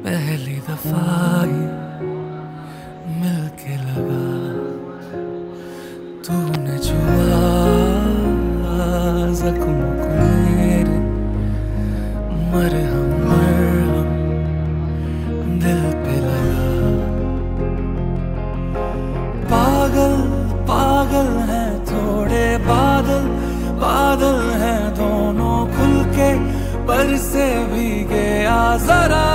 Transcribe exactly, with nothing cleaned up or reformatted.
पहली दफा ही मिलके लगा तूने छुआ जख्म को मेरे, मरहम मरहम दिल पे लगा। पागल पागल है थोड़े बादल, बादल हैं दोनों खुल के, पर से भीगे आ जरा